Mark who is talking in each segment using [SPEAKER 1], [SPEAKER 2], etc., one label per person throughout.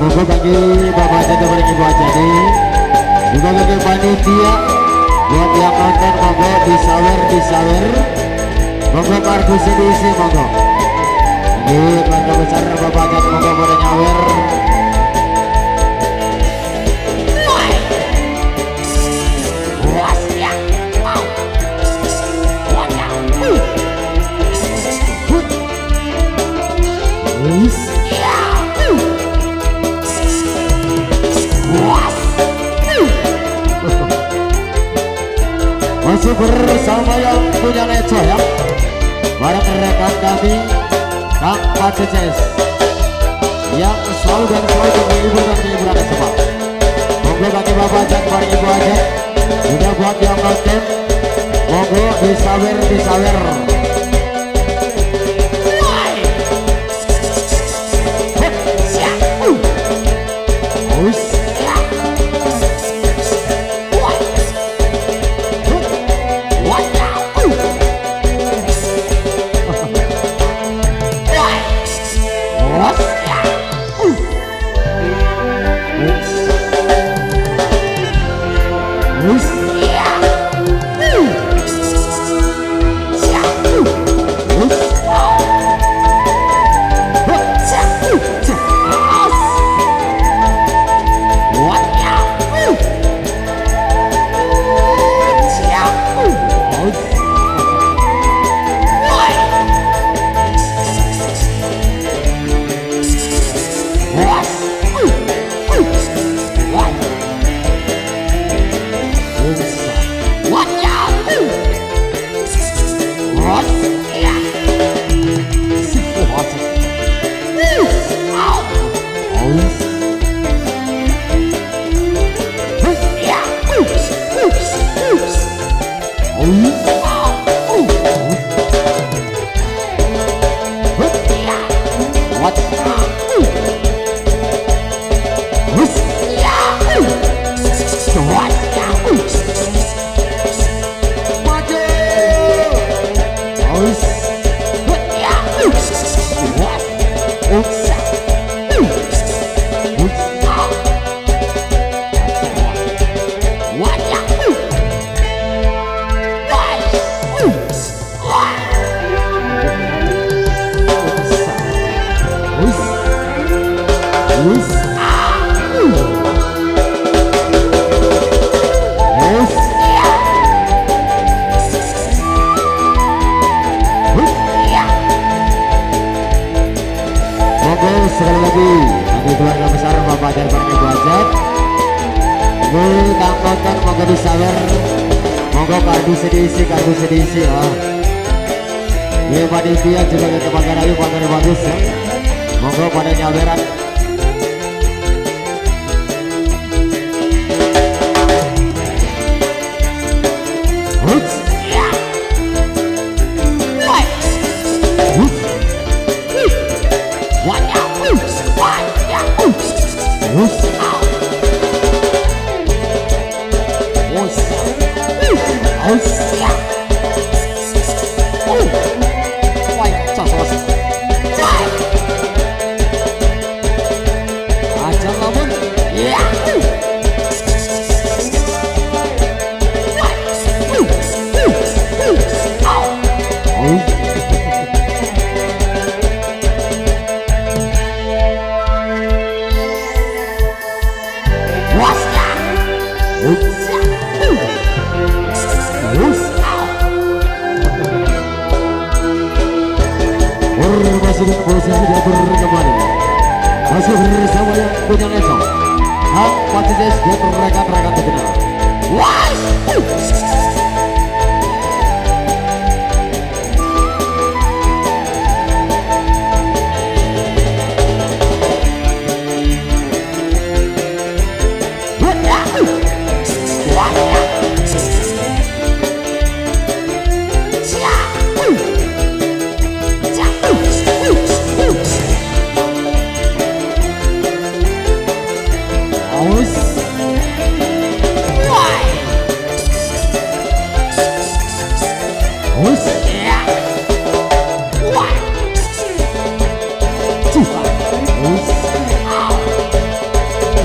[SPEAKER 1] Monggo bagi bapak jadi bagi ibu jadi juga bagi panitia buat yang nonton monggo disawer monggo kartu diisi monggo ini keluarga besar bapak jadi monggo pada nyawer masih bersama yang punya Neco ya bareng rekan kami Kang Paceces yang selalu dan selalu menghibur dan hiburan semua. Monggo bagi bapak dan para ibu aja juga buat yang nonton monggo disawer sekali lagi bagi keluarga besar bapak dan para ibu ajat Kang nonton monggo disawer monggo kartu diisi ya iya panitia juga ke pagar ayu pagar bagus ya monggo pada nyaweran posisi dapur kembali masih bersama yang punya Neco Kang Paceces dan rekan-rekan terkenal.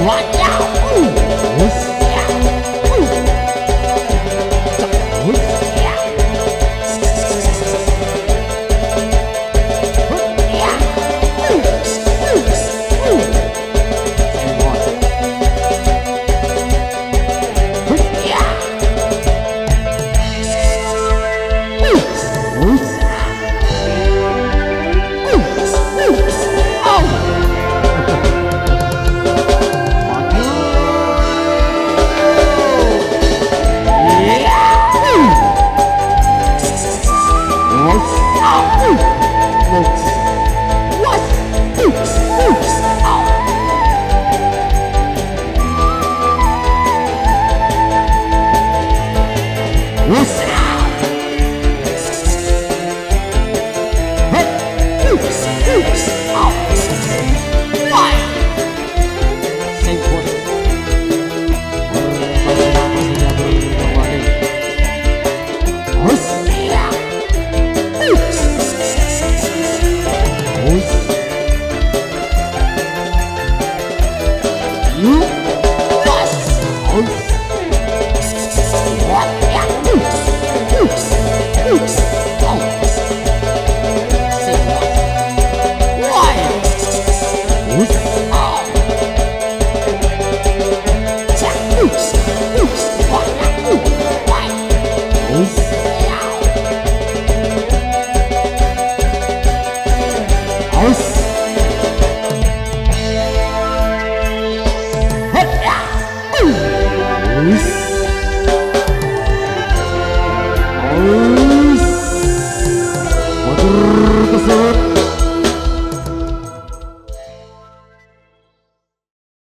[SPEAKER 1] Us.